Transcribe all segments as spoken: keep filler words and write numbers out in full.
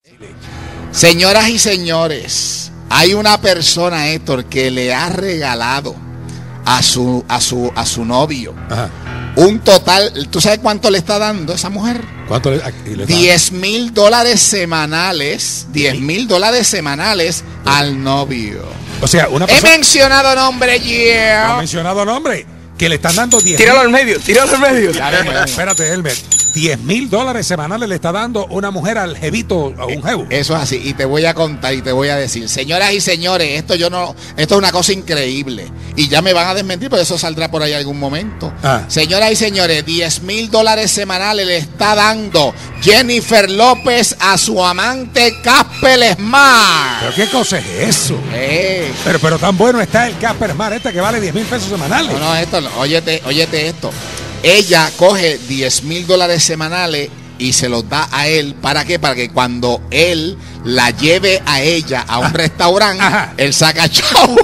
Señoras y señores, hay una persona, Héctor, que le ha regalado a su a su a su novio Ajá. un total. ¿Tú sabes cuánto le está dando esa mujer? ¿Cuánto le, le diez mil dólares semanales. diez mil dólares semanales al novio. O sea, una He persona. mencionado nombre, Ha yeah. mencionado nombre. Que le están dando diez. Tíralo al medio, tíralo al medio. Espérate, Elmer. diez mil dólares semanales le está dando una mujer al jevito, a un jevo. Eso es así, y te voy a contar y te voy a decir, señoras y señores, esto yo no, esto es una cosa increíble, y ya me van a desmentir porque eso saldrá por ahí algún momento. Ah. Señoras y señores, diez mil dólares semanales le está dando Jennifer López a su amante Casper Smart. ¿Pero qué cosa es eso? Eh. Pero, pero tan bueno está el Casper Smart este que vale diez mil pesos semanales. No, no, esto, no, óyete, óyete esto. Ella coge diez mil dólares semanales y se los da a él. ¿Para qué? Para que cuando él la lleve a ella a un restaurante, Ajá. él saca chavo.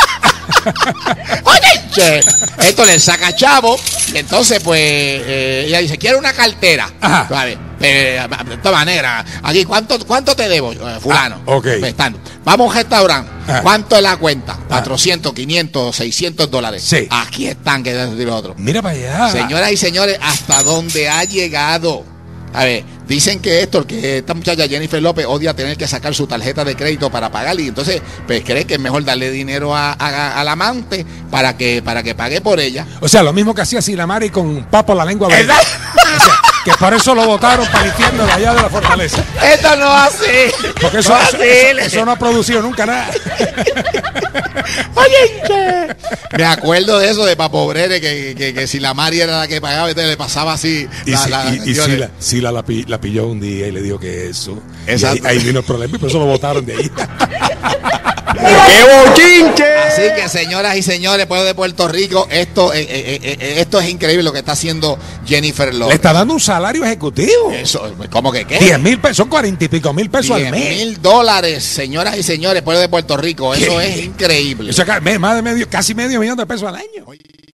Oye, che, esto le saca chavo. Y entonces, pues, eh, ella dice, quiero una cartera. Ajá. ¿Sabes? Eh, de todas maneras, aquí, ¿cuánto, cuánto te debo, eh, fulano? Ah, ok. Pues, están. Vamos a un restaurante. Ah. ¿Cuánto es la cuenta? cuatrocientos, quinientos, seiscientos dólares. Sí. Aquí están, que es lo otro. Mira para allá. Señoras y señores, hasta dónde ha llegado. A ver, dicen que esto, que esta muchacha Jennifer López odia tener que sacar su tarjeta de crédito para pagar, y entonces pues cree que es mejor darle dinero a, a- al amante para que para que pague por ella. O sea, lo mismo que hacía Silamari con Papo la lengua verde. O sea, que por eso lo votaron para el infierno de allá de la fortaleza. Esto no así. Porque eso, no eso, eso- eso no ha producido nunca nada. Oye, che. Me acuerdo de eso de Papo Brere, que, que, que si la Mari era la que pagaba, entonces le pasaba así. Y, la- si- la- y- y Dios, Sila, Sila la, pi- la pilló un día y le dijo que eso. Y ahí, Exacto. ahí vino el problema y por eso lo votaron de ahí. ¡Qué bochinche! Así que, señoras y señores, pueblo de Puerto Rico, esto, eh, eh, eh, eh, esto es increíble lo que está haciendo Jennifer Le López. está dando un salario ejecutivo. Eso, ¿cómo que qué? diez mil pesos, son cuarenta y pico mil pesos al diez mes. mil dólares, señoras y señores, pueblo de Puerto Rico. Eso ¿Qué? es increíble. O sea, más de medio, casi medio millón de pesos al año.